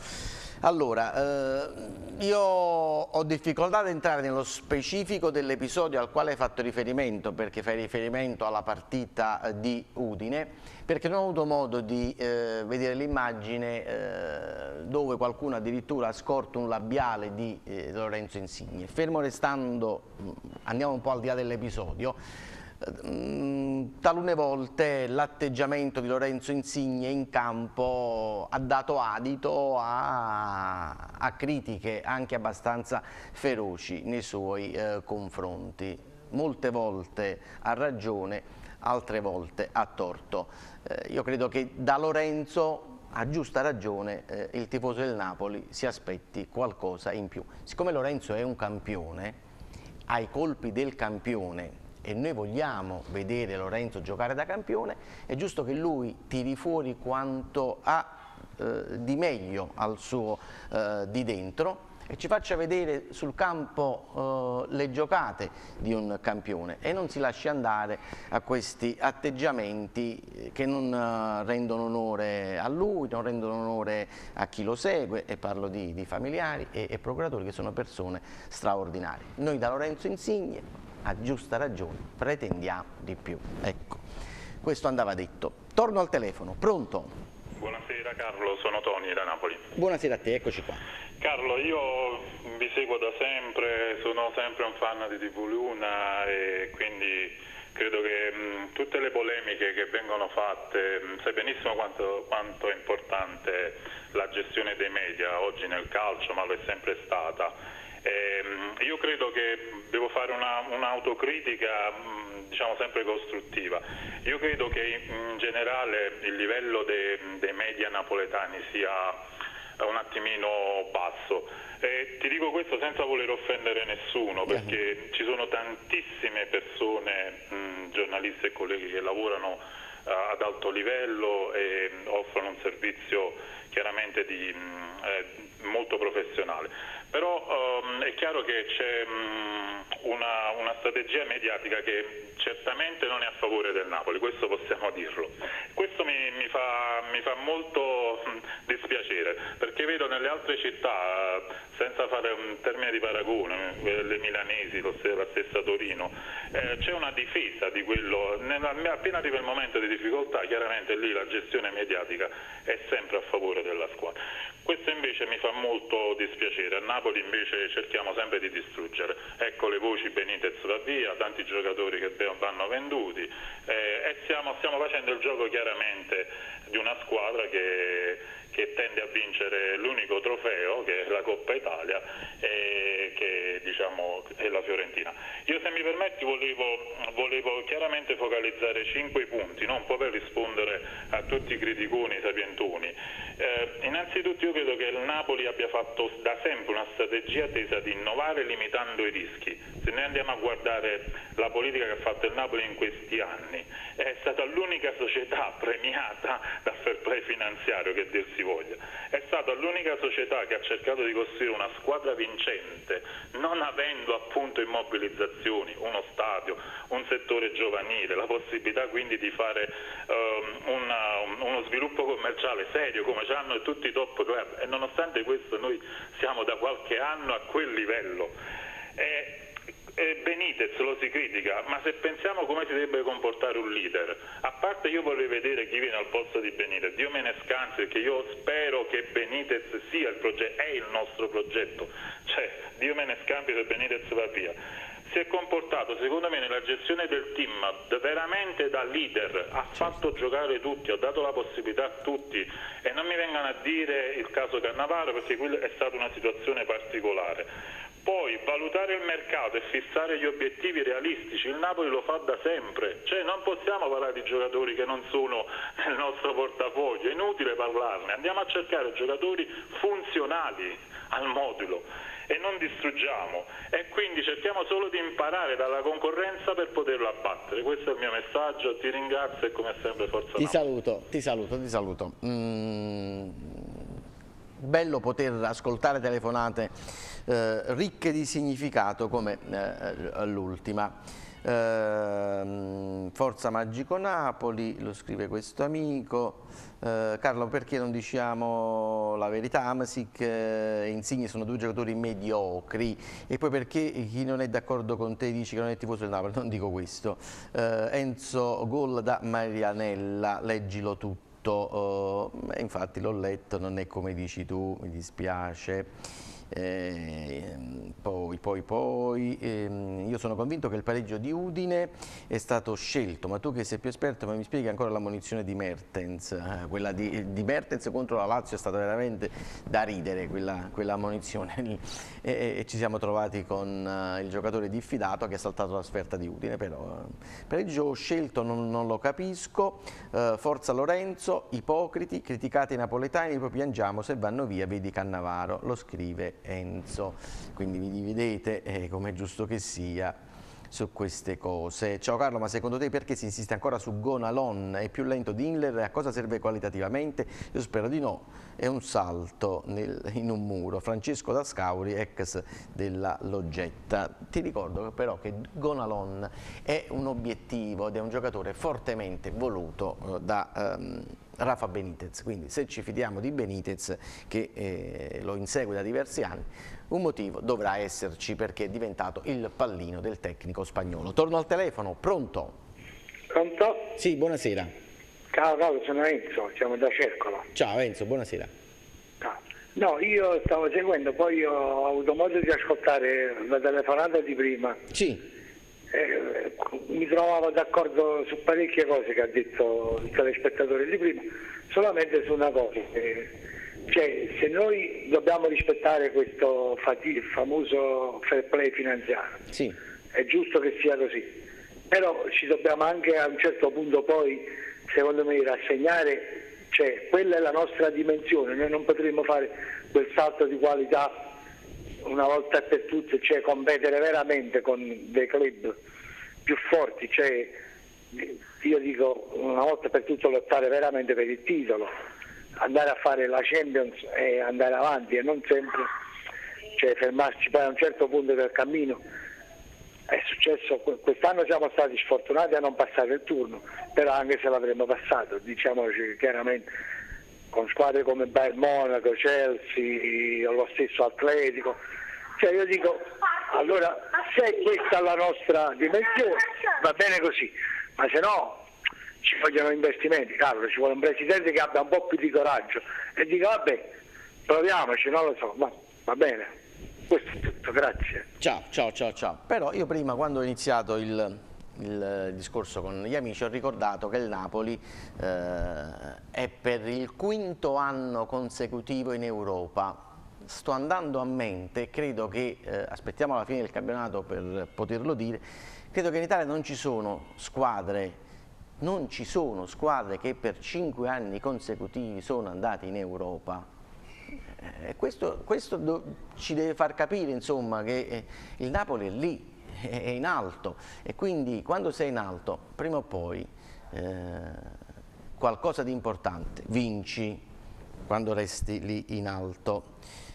Allora, eh, io ho difficoltà ad entrare nello specifico dell'episodio al quale hai fatto riferimento, perché fai riferimento alla partita di Udine, perché non ho avuto modo di eh, vedere l'immagine eh, dove qualcuno addirittura ha scorto un labiale di eh, Lorenzo Insigne. Fermo restando, andiamo un po' al di là dell'episodio, talune volte l'atteggiamento di Lorenzo Insigne in campo ha dato adito a, a critiche anche abbastanza feroci nei suoi eh, confronti. Molte volte ha ragione, altre volte ha torto. Eh, io credo che da Lorenzo, a giusta ragione, eh, il tifoso del Napoli si aspetti qualcosa in più. Siccome Lorenzo è un campione, ai colpi del campione, e noi vogliamo vedere Lorenzo giocare da campione, è giusto che lui tiri fuori quanto ha eh, di meglio al suo eh, di dentro e ci faccia vedere sul campo eh, le giocate di un campione e non si lasci andare a questi atteggiamenti che non eh, rendono onore a lui, non rendono onore a chi lo segue, e parlo di, di familiari e, e procuratori che sono persone straordinarie. Noi da Lorenzo Insigne, a giusta ragione, pretendiamo di più. Ecco, questo andava detto. Torno al telefono, pronto? Buonasera Carlo, sono Tony da Napoli. Buonasera a te, eccoci qua. Carlo, io vi seguo da sempre, sono sempre un fan di T V Luna e quindi credo che mh, tutte le polemiche che vengono fatte, mh, sai benissimo quanto, quanto è importante la gestione dei media oggi nel calcio, ma lo è sempre stata. Eh, io credo che devo fare un'autocritica, un diciamo sempre costruttiva. Io credo che in generale il livello de, dei media napoletani sia un attimino basso. E ti dico questo senza voler offendere nessuno, perché ci sono tantissime persone, mh, giornalisti e colleghi che lavorano uh, ad alto livello e offrono un un servizio chiaramente di, eh, molto professionale. Però um, è chiaro che c'è um, una, una strategia mediatica che certamente non è a favore del Napoli, questo possiamo dirlo. Questo mi, mi, fa, mi fa molto um, dispiacere, perché vedo nelle altre città, senza fare un termine di paragone, le milanesi, la stessa Torino, eh, c'è una difesa di quello. Nella, appena arriva il momento di difficoltà, chiaramente lì la gestione mediatica è sempre a favore della squadra. Questo invece mi fa molto dispiacere. A Napoli invece cerchiamo sempre di distruggere. Ecco le voci: Benitez va via, tanti giocatori che vanno venduti, eh, e stiamo, stiamo facendo il gioco chiaramente di una squadra che, che tende a vincere l'unico trofeo, che è la Coppa Italia, e che diciamo è la Fiorentina. Io, se mi permetti, volevo, volevo chiaramente focalizzare cinque punti, non po' per rispondere a tutti i criticoni sapientoni. Eh, innanzitutto io credo che il Napoli abbia fatto da sempre una strategia tesa ad innovare limitando i rischi. Se noi andiamo a guardare la politica che ha fatto il Napoli in questi anni, è stata l'unica società premiata dal fair play finanziario, che dir si voglia. È stata l'unica società che ha cercato di costruire una squadra vincente, non avendo appunto immobilizzazioni, uno stadio, un settore giovanile, la possibilità quindi di fare um, una, uno sviluppo commerciale serio come ce l'hanno tutti i top club, e nonostante questo noi siamo da qualche anno a quel livello. E, e Benitez lo si critica, ma se pensiamo come si deve comportare un leader, a parte io vorrei vedere chi viene al posto di Benitez, Dio me ne scansi, perché io spero che Benitez sia il progetto, è il nostro progetto, cioè Dio me ne scampi se Benitez va via. Si è comportato secondo me nella gestione del team veramente da leader, ha fatto giocare tutti, ha dato la possibilità a tutti, e non mi vengano a dire il caso Cannavaro, perché quella è stata una situazione particolare. Poi valutare il mercato e fissare gli obiettivi realistici, il Napoli lo fa da sempre, cioè non possiamo parlare di giocatori che non sono nel nostro portafoglio, è inutile parlarne, andiamo a cercare giocatori funzionali al modulo e non distruggiamo, e quindi cerchiamo solo di imparare dalla concorrenza per poterla abbattere. Questo è il mio messaggio, ti ringrazio e come sempre forza Napoli. Ti saluto, ti saluto, ti saluto. Mm, bello poter ascoltare telefonate eh, ricche di significato come eh, l'ultima. Eh, Forza Magico Napoli, lo scrive questo amico. Eh, Carlo, perché non diciamo la verità? Amasic e Insigne sono due giocatori mediocri, e poi perché chi non è d'accordo con te dici che non è tifoso del Napoli? Non dico questo. Eh, Enzo, gol da Marianella, leggilo tutto. Uh, infatti l'ho letto, non è come dici tu, mi dispiace. Eh, poi, poi, poi ehm, io sono convinto che il pareggio di Udine è stato scelto, ma tu che sei più esperto, ma mi spieghi ancora la munizione di Mertens? Eh, quella di, di Mertens contro la Lazio è stata veramente da ridere, quella, quella munizione e, e, e ci siamo trovati con uh, il giocatore diffidato che ha saltato la sferta di Udine, però uh, pareggio scelto non, non lo capisco. Uh, forza Lorenzo, ipocriti, criticate i napoletani, poi piangiamo se vanno via, vedi Cannavaro, lo scrive Enzo. Quindi vi dividete, eh, come è giusto che sia, su queste cose. Ciao Carlo, ma secondo te perché si insiste ancora su Gonalon? È più lento di Inler? A cosa serve qualitativamente? Io spero di no, è un salto nel, in un muro. Francesco da Scauri, ex della Loggetta. Ti ricordo però che Gonalon è un obiettivo ed è un giocatore fortemente voluto eh, da um, Rafa Benitez, quindi se ci fidiamo di Benitez che eh, lo insegue da diversi anni, un motivo dovrà esserci, perché è diventato il pallino del tecnico spagnolo. Torno al telefono, pronto? Pronto? Sì, buonasera. Ciao Carlo, sono Enzo, siamo da Cercolo. Ciao Enzo, buonasera. Ciao. No, io stavo seguendo, poi ho avuto modo di ascoltare la telefonata di prima. Sì. Eh, mi trovavo d'accordo su parecchie cose che ha detto il telespettatore di prima, solamente su una cosa, eh, cioè se noi dobbiamo rispettare questo famoso fair play finanziario, sì, è giusto che sia così, però ci dobbiamo anche a un certo punto poi, secondo me, rassegnare, cioè quella è la nostra dimensione, noi non potremo fare quel salto di qualità una volta per tutte, cioè competere veramente con dei club più forti, cioè io dico una volta per tutte lottare veramente per il titolo, andare a fare la Champions e andare avanti e non sempre, cioè, fermarsi poi a un certo punto del cammino. È successo, quest'anno siamo stati sfortunati a non passare il turno, però anche se l'avremmo passato, diciamoci chiaramente, con squadre come Bayern Monaco, Chelsea o lo stesso Atletico, cioè io dico, allora se questa è la nostra dimensione va bene così, ma se no ci vogliono investimenti, Carlo, ci vuole un presidente che abbia un po' più di coraggio e dica vabbè, proviamoci, non lo so, ma va bene. Questo è tutto, grazie. Ciao, ciao, ciao, ciao. Però io prima, quando ho iniziato il, il discorso con gli amici, ho ricordato che il Napoli eh, è per il quinto anno consecutivo in Europa. Sto andando a mente, credo che, eh, aspettiamo la fine del campionato per poterlo dire, credo che in Italia non ci sono squadre, non ci sono squadre che per cinque anni consecutivi sono andate in Europa. Eh, questo questo do, ci deve far capire, insomma, che eh, il Napoli è lì, è, è in alto, e quindi quando sei in alto, prima o poi eh, qualcosa di importante vinci quando resti lì in alto.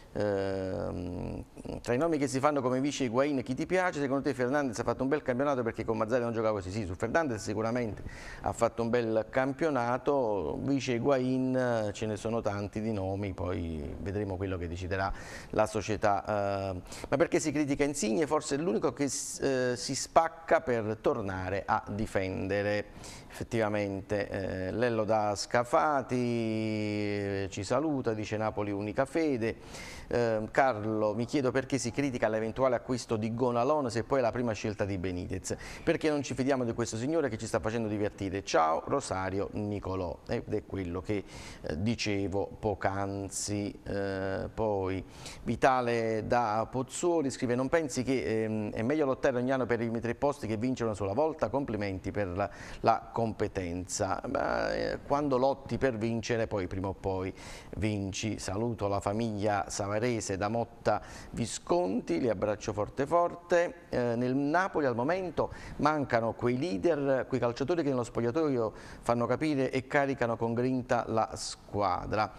Eh, tra i nomi che si fanno come vice Higuain, chi ti piace? Secondo te Fernandez ha fatto un bel campionato? Perché con Mazzarri non giocava così. Sì, su Fernandez sicuramente ha fatto un bel campionato, vice Higuain ce ne sono tanti di nomi, poi vedremo quello che deciderà la società. Eh, ma perché si critica Insigne? Forse è l'unico che eh, si spacca per tornare a difendere. Effettivamente eh, Lello da Scafati eh, ci saluta, dice Napoli unica fede. Eh, Carlo, mi chiedo perché si critica l'eventuale acquisto di Gonalon se poi è la prima scelta di Benitez. Perché non ci fidiamo di questo signore che ci sta facendo divertire? Ciao Rosario Nicolò. Ed è quello che eh, dicevo poc'anzi. Eh, poi Vitale da Pozzuoli scrive: non pensi che ehm, è meglio lottare ogni anno per i primi tre posti che vincere una sola volta? Complimenti per la, la competenza. Beh, quando lotti per vincere poi prima o poi vinci. Saluto la famiglia Savarese da Motta Visconti, li abbraccio forte forte. Eh, nel Napoli al momento mancano quei leader, quei calciatori che nello spogliatoio fanno capire e caricano con grinta la squadra.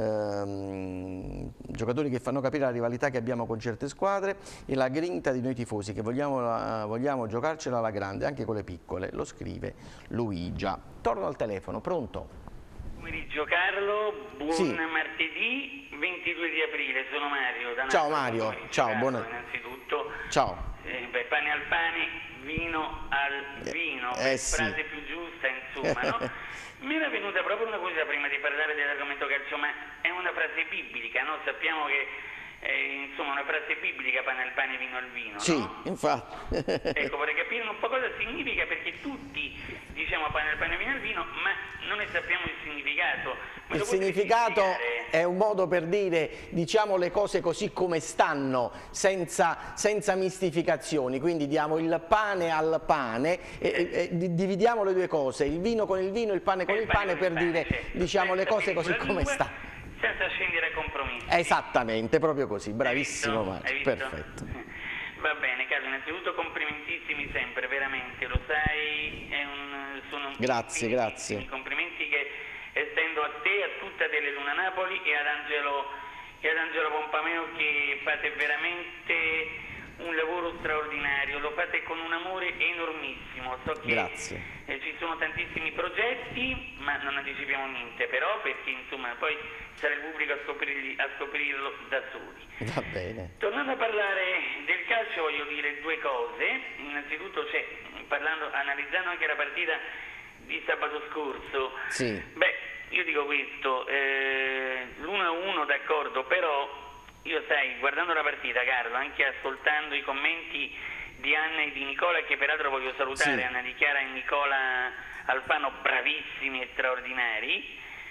Eh, giocatori che fanno capire la rivalità che abbiamo con certe squadre e la grinta di noi tifosi che vogliamo, uh, vogliamo giocarcela alla grande anche con le piccole, lo scrive Luigia. Torno al telefono, pronto? Pomeriggio Carlo, buon sì. martedì ventidue di aprile, sono Mario. Da ciao Mario, ciao, buona... innanzitutto. Ciao. Eh, beh, pane al pane, vino al vino, eh, sì. frase più giusta, insomma, no? Mi era venuta proprio una cosa prima di parlare dell'argomento calcio, ma è una frase biblica, no? Sappiamo che Eh, insomma una frase biblica, pane al pane, vino al vino, sì, no? infatti. Ecco, vorrei capire un po' cosa significa, perché tutti diciamo pane al pane, vino al vino, ma non ne sappiamo il significato. Me il significato è un modo per dire, diciamo le cose così come stanno, senza, senza mistificazioni, quindi diamo il pane al pane e, e, e dividiamo le due cose, il vino con il vino, il pane con il, il pane, pane per pane, dire, certo. diciamo le cose così come stanno. Senza scendere a compromessi. Esattamente, proprio così, bravissimo Mario, perfetto. Va bene, Carlo, innanzitutto complimentissimi sempre, veramente, lo sai, è un, sono grazie, grazie. complimenti che estendo a te, a tutta Tele Luna Napoli e ad Angelo, e ad Angelo Pompameo, che fate veramente un lavoro straordinario, lo fate con un amore enormissimo. So che eh, ci sono tantissimi progetti, ma non anticipiamo niente, però, perché insomma poi sarà il pubblico a, scoprirli, a scoprirlo da soli. Va bene. Tornando a parlare del calcio, voglio dire due cose. Innanzitutto, cioè, parlando, analizzando anche la partita di sabato scorso, sì. beh, io dico questo, eh, l'uno a uno d'accordo, però io sai, guardando la partita, Carlo, anche ascoltando i commenti di Anna e di Nicola, che peraltro voglio salutare, sì. Anna Di Chiara e Nicola Alfano, bravissimi e straordinari,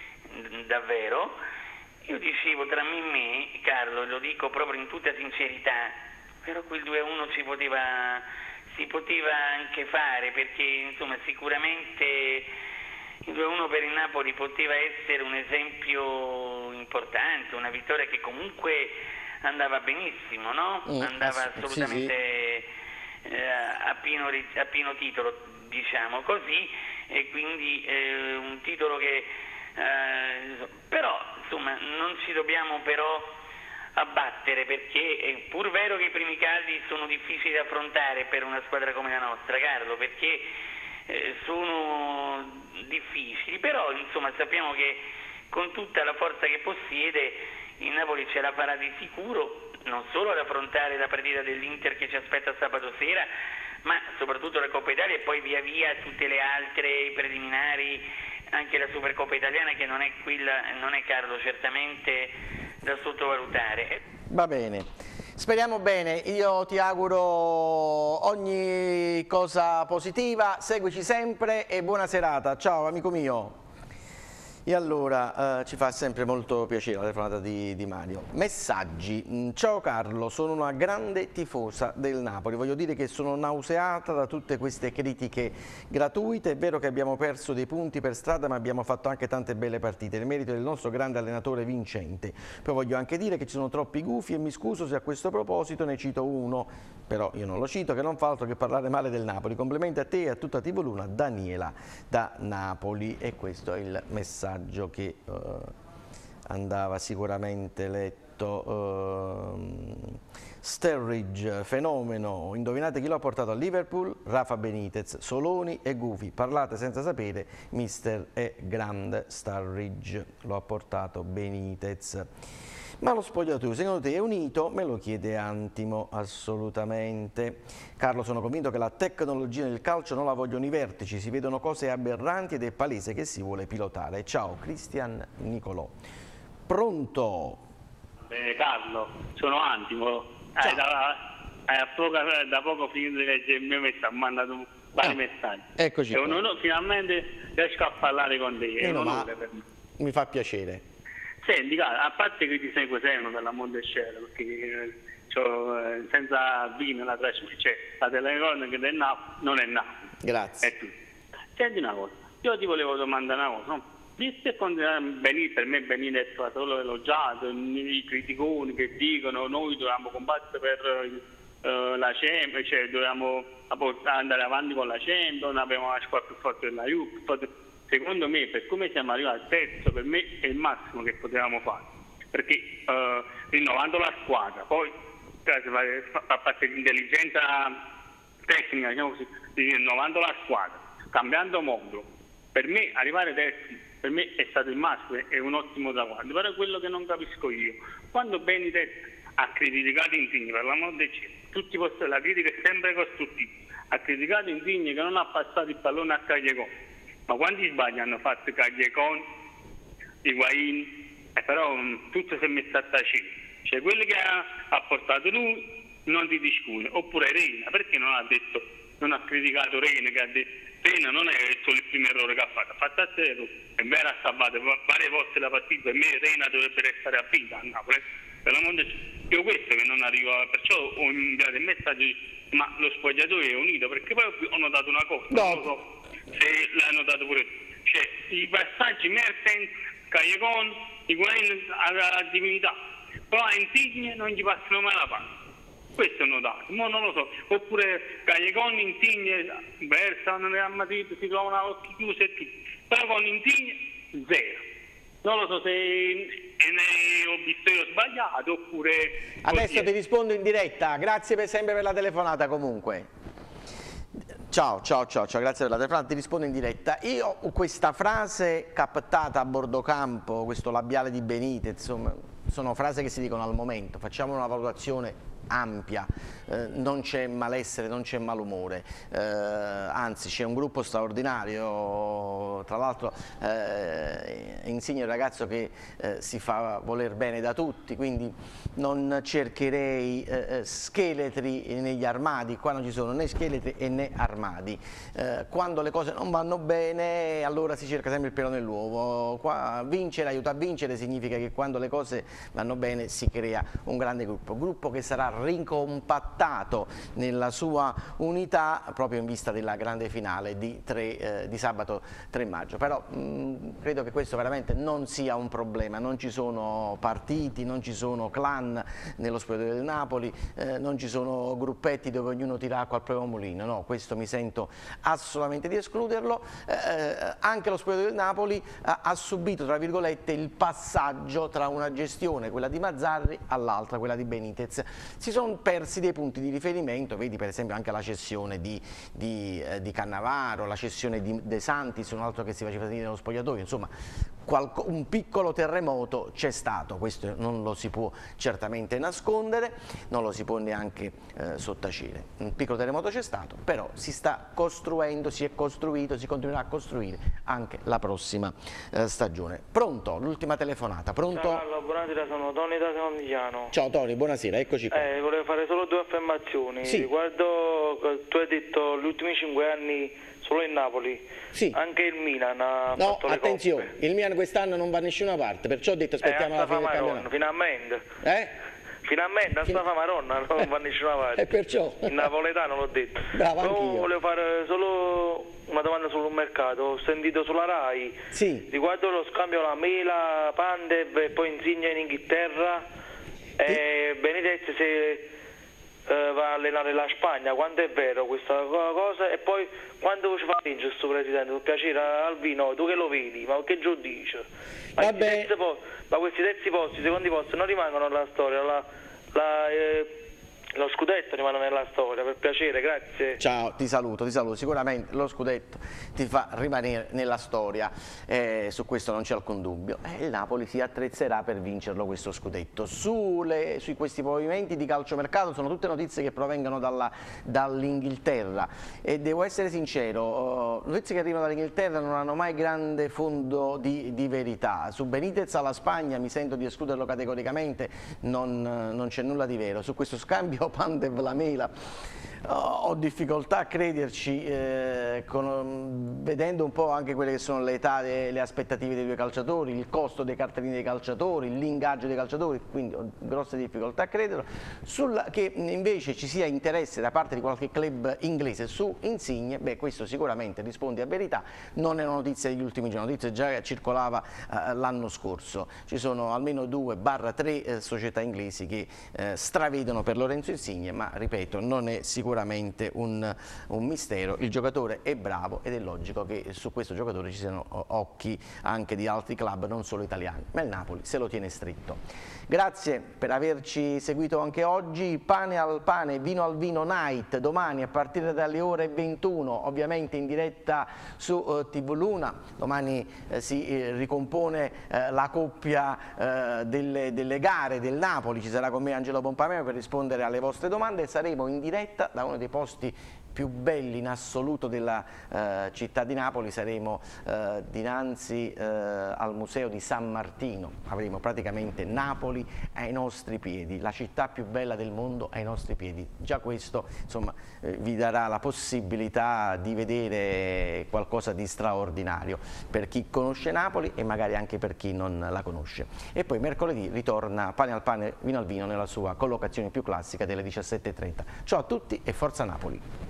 davvero, io dicevo tra me e me, Carlo, e lo dico proprio in tutta sincerità, però quel due a uno ci poteva, si poteva anche fare, perché insomma sicuramente il due a uno per il Napoli poteva essere un esempio importante, una vittoria che comunque andava benissimo, no? Andava assolutamente sì, sì. Eh, a, pieno, a pieno titolo, diciamo così, e quindi eh, un titolo che eh, però ci dobbiamo però abbattere, perché è pur vero che i primi caldi sono difficili da affrontare per una squadra come la nostra, Carlo, perché eh, sono difficili, però insomma sappiamo che con tutta la forza che possiede il Napoli ce la farà di sicuro, non solo ad affrontare la partita dell'Inter che ci aspetta sabato sera, ma soprattutto la Coppa Italia e poi via via tutte le altre preliminari, anche la Supercoppa Italiana, che non è quella, non è, Carlo, certamente da sottovalutare. Va bene, speriamo bene, io ti auguro ogni cosa positiva, seguici sempre e buona serata, ciao amico mio. E allora, eh, ci fa sempre molto piacere la telefonata di, di Mario. Messaggi. Ciao Carlo, sono una grande tifosa del Napoli. Voglio dire che sono nauseata da tutte queste critiche gratuite. È vero che abbiamo perso dei punti per strada, ma abbiamo fatto anche tante belle partite. Il merito del nostro grande allenatore vincente. Poi voglio anche dire che ci sono troppi gufi e mi scuso se a questo proposito ne cito uno, però io non lo cito, che non fa altro che parlare male del Napoli. Complimenti a te e a tutta T V Luna, Daniela da Napoli. E questo è il messaggio che uh, andava sicuramente letto. uh, Sturridge, fenomeno, indovinate chi l'ha portato a Liverpool? Rafa Benitez, Soloni e Gufi, parlate senza sapere, mister e grande Sturridge, lo ha portato Benitez. Ma lo spogliatoio secondo te è unito? Me lo chiede Antimo. Assolutamente. Carlo, sono convinto che la tecnologia nel calcio non la vogliono i vertici, si vedono cose aberranti ed è palese che si vuole pilotare. Ciao, Cristian Nicolò. Pronto? Eh, Carlo, sono Antimo. Eh, da, eh, poco, da poco finito di leggere il mio messaggio, mi ha mandato vari eh, messaggi. Eccoci. E uno, finalmente riesco a parlare con te. È un onore per me. Mi fa piacere. Senti, a parte che ti seguo sempre per l'amor del cielo, perché eh, senza vino la trasmissione, cioè la telecronaca del Napoli non è Napoli. Grazie. È tutto. Senti una cosa, io ti volevo domandare una cosa, no? Visto che Benitez, per me Benitez è solo elogiato, i criticoni che dicono noi dobbiamo combattere per uh, la Champions, cioè dobbiamo andare avanti con la Champions, abbiamo la squadra più forte della Juve. Secondo me, per come siamo arrivati al terzo, per me è il massimo che potevamo fare, perché uh, rinnovando la squadra, poi a parte di intelligenza tecnica, diciamo così, rinnovando la squadra, cambiando modulo, per me arrivare terzi, per me è stato il massimo, è un ottimo traguardo. Però è quello che non capisco io, quando Benitez ha criticato Insigne, per l'amor del cielo, tutti posti, la critica è sempre costruttiva, ha criticato Insigne che non ha passato il pallone a Callegone. Ma quanti sbagli hanno fatto Callegone, Higuain, eh, però um, tutto si è messo a tacere. Cioè quello che ha, ha portato lui non ti discute. Oppure Reina, perché non ha detto, non ha criticato Reina, che ha detto Reina non è solo il primo errore che ha fatto, ha fatto a zero, è vero, ha salvato varie volte la partita, per me Reina dovrebbe restare a vita a Napoli. Per la mondo, io questo che non arrivo, perciò ho inviato il messaggio, ma lo spogliatoio è unito, perché poi ho notato una cosa, no. Non lo so se l'hanno dato pure, cioè i passaggi Mertens, Callegone, Higuain alla divinità, però a Insigne non gli passano mai la palla, questo è notato, ma non lo so, oppure Callegone, Insigne, Versa, non è a Madrid, si trovano a occhi chiusi e tutto, però con Insigne zero, non lo so se ne ho visto io sbagliato oppure... Adesso ti rispondo in diretta, grazie per sempre per la telefonata comunque. Ciao, ciao, ciao, ciao, grazie per la telefonata, ti rispondo in diretta. Io ho questa frase captata a bordo campo, questo labiale di Benitez, insomma, sono frasi che si dicono al momento, facciamo una valutazione ampia, eh, non c'è malessere, non c'è malumore, eh, anzi c'è un gruppo straordinario, tra l'altro eh, Insigne è un ragazzo che eh, si fa voler bene da tutti, quindi non cercherei eh, scheletri negli armadi, qua non ci sono né scheletri e né armadi, eh, quando le cose non vanno bene allora si cerca sempre il pelo nell'uovo, qua vincere, aiuta a vincere significa che quando le cose vanno bene si crea un grande gruppo, gruppo che sarà ricompattato nella sua unità proprio in vista della grande finale di, tre, eh, di sabato tre maggio. Però mh, credo che questo veramente non sia un problema, non ci sono partiti, non ci sono clan nello spogliatoio del Napoli, eh, non ci sono gruppetti dove ognuno tira acqua al proprio mulino, no, questo mi sento assolutamente di escluderlo. Eh, anche lo spogliatoio del Napoli ha, ha subito, tra virgolette, il passaggio tra una gestione, quella di Mazzarri, all'altra, quella di Benitez. Si sono persi dei punti di riferimento, vedi per esempio anche la cessione di, di, eh, di Cannavaro, la cessione di De Santis, un altro che si faceva sentire nello spogliatoio, insomma un piccolo terremoto c'è stato, questo non lo si può certamente nascondere, non lo si può neanche eh, sottacere. Un piccolo terremoto c'è stato, però si sta costruendo, si è costruito, si continuerà a costruire anche la prossima eh, stagione. Pronto? L'ultima telefonata. Pronto? Ciao Carlo, buonasera, sono Tony da Candiano. Ciao Tony, buonasera, eccoci qua. Eh, volevo fare solo due affermazioni. Sì. Riguardo, tu hai detto gli ultimi cinque anni solo in Napoli, sì. Anche il Milan ha no, fatto le attenzione, coppe. Il Milan quest'anno non va da nessuna parte, perciò ho detto aspettiamo eh, la fine del Maronna, campionato. Finalmente. Eh? Finalmente, Fin... a sta Maronna non va da nessuna parte. E perciò? Il napoletano l'ho detto. Bravo, Però anch'io. volevo fare solo una domanda sul mercato. Ho sentito sulla Rai sì. riguardo lo scambio la Mela, Pandev e poi Insigne in Inghilterra e sì. Benitez se Uh, va a allenare la Spagna, quanto è vero questa cosa, e poi quando ci fa vincere questo presidente, per piacere Albino, tu che lo vedi, ma che giù dice? Ma, Vabbè. Terzi, ma questi terzi posti, secondi posti non rimangono nella storia, la, la, eh, lo scudetto rimane nella storia, per piacere, grazie. Ciao, ti saluto, ti saluto, sicuramente lo scudetto ti fa rimanere nella storia, eh, su questo non c'è alcun dubbio, e eh, il Napoli si attrezzerà per vincerlo questo scudetto. Sulle, su questi movimenti di calciomercato sono tutte notizie che provengono dall'Inghilterra e devo essere sincero, uh, notizie che arrivano dall'Inghilterra non hanno mai grande fondo di, di verità. Su Benitez alla Spagna mi sento di escluderlo categoricamente, non, non c'è nulla di vero. Su questo scambio Pandev la Mela ho difficoltà a crederci, eh, con, vedendo un po' anche quelle che sono le età e le aspettative dei due calciatori, il costo dei cartellini dei calciatori, l'ingaggio dei calciatori, quindi ho grosse difficoltà a crederlo. Sul, che invece ci sia interesse da parte di qualche club inglese su Insigne, beh, questo sicuramente risponde a verità, non è una notizia degli ultimi giorni, notizia già che circolava eh, l'anno scorso. Ci sono almeno due barra tre eh, società inglesi che eh, stravedono per Lorenzo Insigne, ma ripeto, non è sicuramente un, un mistero, il giocatore è bravo ed è logico che su questo giocatore ci siano occhi anche di altri club, non solo italiani, ma il Napoli se lo tiene stretto. Grazie per averci seguito anche oggi. Pane al pane, vino al vino night, domani a partire dalle ore ventuno, ovviamente in diretta su uh, T V Luna. Domani eh, si eh, ricompone eh, la coppia eh, delle, delle gare del Napoli, ci sarà con me Angelo Pompameo per rispondere alle vostre domande e saremo in diretta da uno dei posti più belli in assoluto della eh, città di Napoli. Saremo eh, dinanzi eh, al museo di San Martino, avremo praticamente Napoli ai nostri piedi, la città più bella del mondo ai nostri piedi. Già questo insomma eh, vi darà la possibilità di vedere qualcosa di straordinario per chi conosce Napoli e magari anche per chi non la conosce. E poi mercoledì ritorna Pane al pane, vino al vino nella sua collocazione più classica delle diciassette e trenta. Ciao a tutti e forza Napoli!